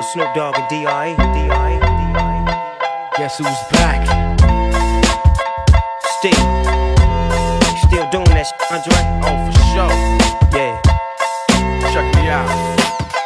Snoop Dogg and D.I. Guess who's back? Still doing that shit, Andre? Oh, for sure. Yeah. Check me out.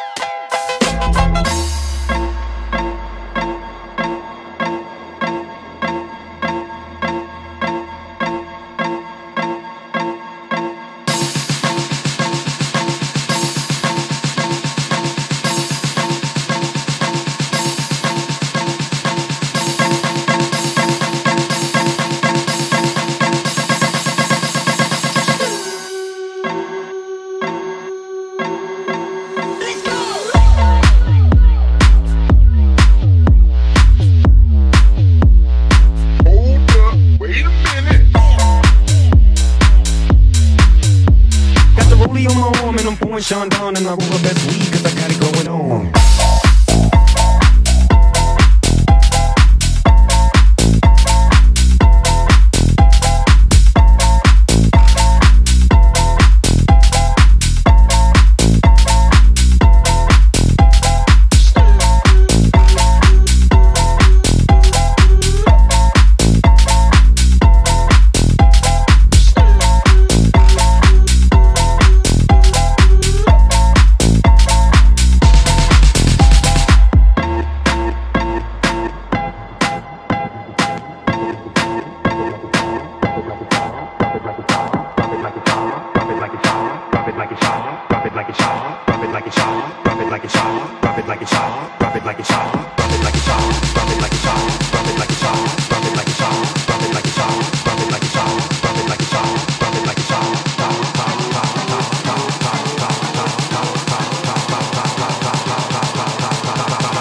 On my arm and I'm pouring Sean down and I roll the best weed cause I got it going on.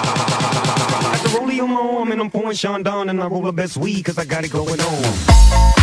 On my arm and I'm pouring Sean down and I roll the best weed cause I got it going on.